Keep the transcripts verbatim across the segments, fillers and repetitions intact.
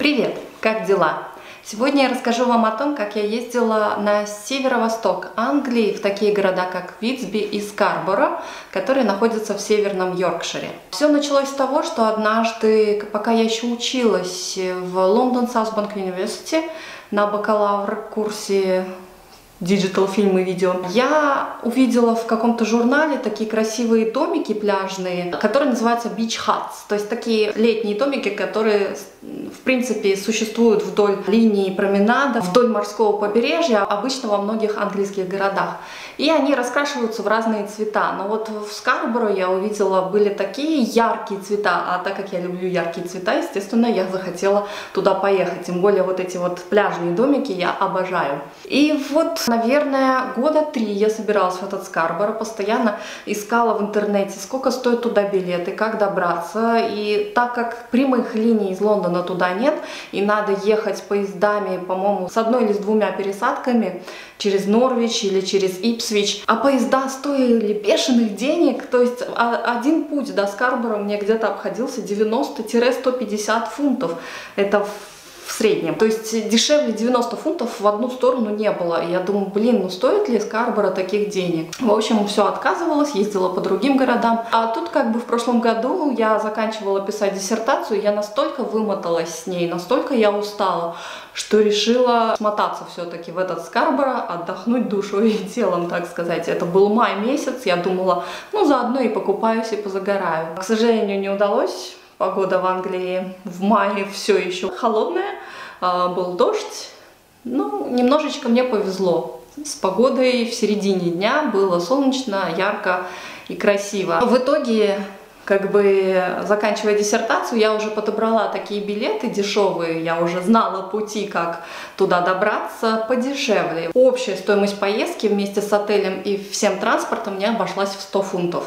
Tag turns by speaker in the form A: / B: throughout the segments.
A: Привет! Как дела? Сегодня я расскажу вам о том, как я ездила на северо-восток Англии, в такие города, как Витсби и Скарборо, которые находятся в северном Йоркшире. Все началось с того, что однажды, пока я еще училась в London Southbank University на бакалавр-курсе Digital фильм и видео, я увидела в каком-то журнале такие красивые домики пляжные, которые называются beach huts, то есть такие летние домики, которые в принципе существуют вдоль линии променада, вдоль морского побережья, обычно во многих английских городах. И они раскрашиваются в разные цвета. Но вот в Скарборо я увидела, были такие яркие цвета, а так как я люблю яркие цвета, естественно, я захотела туда поехать. Тем более вот эти вот пляжные домики я обожаю. И вот, наверное, года три я собиралась в этот Скарборо, постоянно искала в интернете, сколько стоят туда билеты, как добраться. И так как прямых линий из Лондона туда нет, и надо ехать поездами, по-моему, с одной или с двумя пересадками через Норвич или через Ипсвич, а поезда стоили бешеных денег, то есть один путь до Скарборо мне где-то обходился девяносто — сто пятьдесят фунтов. Это в среднем. То есть дешевле девяноста фунтов в одну сторону не было. И я думаю, блин, ну стоит ли Скарборо таких денег? В общем, все отказывалась, ездила по другим городам. А тут как бы в прошлом году я заканчивала писать диссертацию, я настолько вымоталась с ней, настолько я устала, что решила смотаться все-таки в этот Скарборо, отдохнуть душой и телом, так сказать. Это был май месяц, я думала, ну заодно и покупаюсь, и позагораю. К сожалению, не удалось. Погода в Англии в мае все еще холодная, был дождь, ну, немножечко мне повезло. С погодой в середине дня было солнечно, ярко и красиво. В итоге, как бы заканчивая диссертацию, я уже подобрала такие билеты дешевые, я уже знала пути, как туда добраться подешевле. Общая стоимость поездки вместе с отелем и всем транспортом мне обошлась в сто фунтов.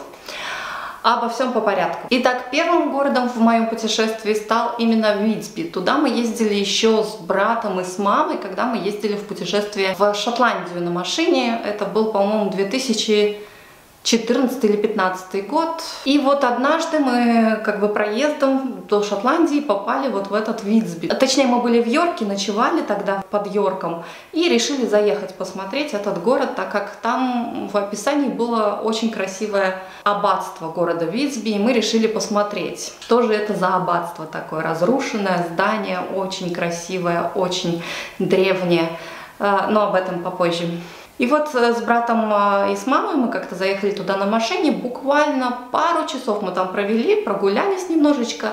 A: Обо всем по порядку. Итак, первым городом в моем путешествии стал именно Витсби. Туда мы ездили еще с братом и с мамой, когда мы ездили в путешествие в Шотландию на машине. Это был, по-моему, две тысячи четырнадцатый или пятнадцатый год. И вот однажды мы как бы проездом до Шотландии попали вот в этот Витсби. Точнее, мы были в Йорке, ночевали тогда под Йорком и решили заехать посмотреть этот город, так как там в описании было очень красивое аббатство города Витсби, и мы решили посмотреть, что же это за аббатство такое. Разрушенное здание, очень красивое, очень древнее, но об этом попозже. И вот с братом и с мамой мы как-то заехали туда на машине, буквально пару часов мы там провели, прогулялись немножечко.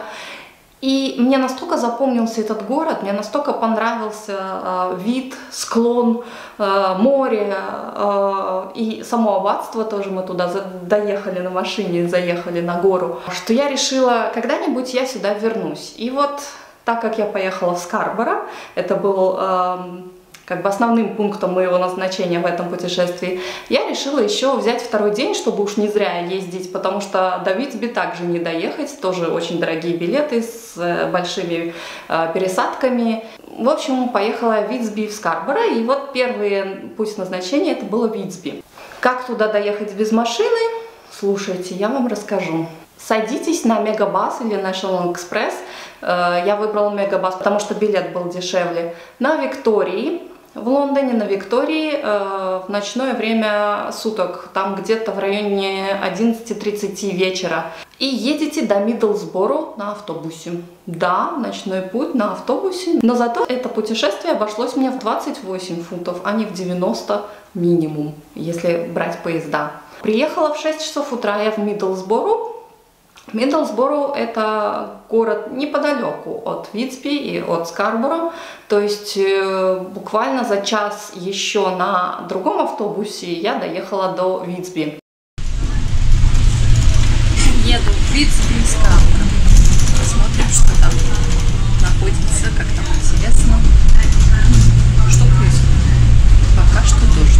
A: И мне настолько запомнился этот город, мне настолько понравился э, вид, склон, э, море э, и само аббатство тоже, мы туда доехали на машине, заехали на гору, что я решила, когда-нибудь я сюда вернусь. И вот так как я поехала в Скарборо, это был... Э, как бы основным пунктом моего назначения в этом путешествии, я решила еще взять второй день, чтобы уж не зря ездить, потому что до Витсби также не доехать, тоже очень дорогие билеты с большими э, пересадками. В общем, поехала в Витсби в Скарборо, и вот первый путь назначения это было Витсби. Как туда доехать без машины? Слушайте, я вам расскажу. Садитесь на Мегабас или National Express. Э, я выбрала Мегабас, потому что билет был дешевле. На Виктории. В Лондоне на Виктории э, в ночное время суток, там где-то в районе одиннадцати тридцати вечера. И едете до Мидлсборо на автобусе. Да, ночной путь на автобусе, но зато это путешествие обошлось мне в двадцать восемь фунтов, а не в девяносто минимум, если брать поезда. Приехала в шесть часов утра я в Мидлсборо. Мидлсборо это город неподалеку от Витсби и от Скарборо, то есть э, буквально за час еще на другом автобусе я доехала до Витсби.
B: Еду в Витсби и Скарборо. Посмотрим, что там находится, как там интересно. Что происходит? Пока что дождь.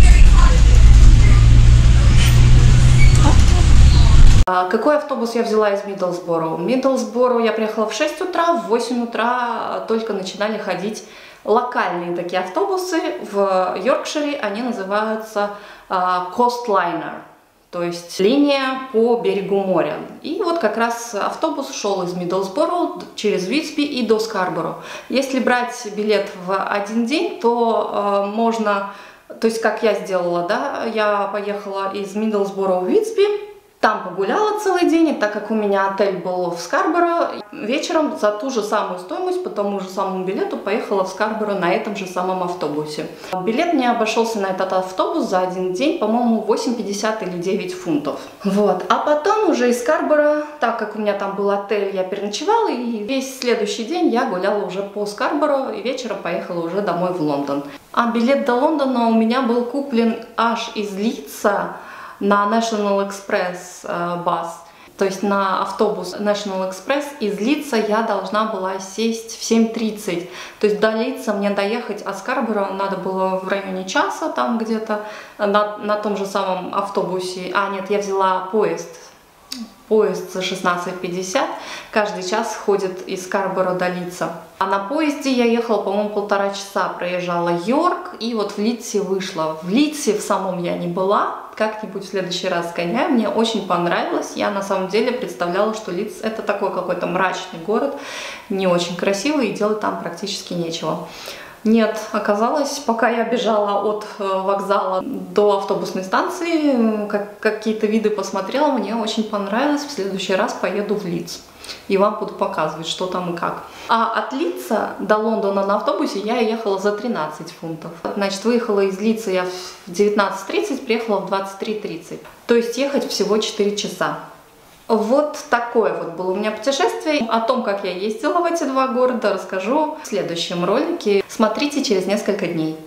A: Какой автобус я взяла из Мидлсборо? В Мидлсборо я приехала в шесть утра, в восемь утра только начинали ходить локальные такие автобусы. В Йоркшире они называются Coastliner. То то есть линия по берегу моря. И вот как раз автобус шел из Миддлсборо через Витсби и до Скарборо. Если брать билет в один день, то э, можно, то есть как я сделала, да, я поехала из Миддлсборо в Витсби, там погуляла целый день, и так как у меня отель был в Скарборо, вечером за ту же самую стоимость, по тому же самому билету поехала в Скарборо на этом же самом автобусе. Билет мне обошелся на этот автобус за один день, по-моему, восемь пятьдесят или девять фунтов. Вот. А потом уже из Скарборо, так как у меня там был отель, я переночевала, и весь следующий день я гуляла уже по Скарборо, и вечером поехала уже домой в Лондон. А билет до Лондона у меня был куплен аж из Лидса на National Express бас, то есть на автобус National Express из Лидса я должна была сесть в семь тридцать, то есть до Лидса мне доехать, а Скарборо надо было в районе часа там где-то на, на том же самом автобусе, а нет, я взяла поезд, поезд за шестнадцать пятьдесят, каждый час ходит из Скарборо до Лидса. А на поезде я ехала, по-моему, полтора часа, проезжала Йорк и вот в Лидсе вышла. В Лидсе в самом я не была, как-нибудь в следующий раз сгоняю, мне очень понравилось. Я на самом деле представляла, что Лидс это такой какой-то мрачный город, не очень красивый и делать там практически нечего. Нет, оказалось, пока я бежала от вокзала до автобусной станции, как, какие-то виды посмотрела, мне очень понравилось. В следующий раз поеду в Лидс и вам буду показывать, что там и как. А от Лидса до Лондона на автобусе я ехала за тринадцать фунтов. Значит, выехала из Лидса я в девятнадцать тридцать, приехала в двадцать три тридцать. То есть ехать всего четыре часа. Вот такое вот было у меня путешествие. О том, как я ездила в эти два города, расскажу в следующем ролике. Смотрите через несколько дней.